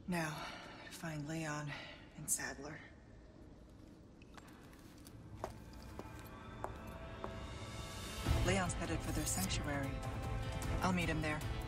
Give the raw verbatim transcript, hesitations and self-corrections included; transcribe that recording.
Now, find Leon and Sadler. Leon's headed for their sanctuary. I'll meet him there.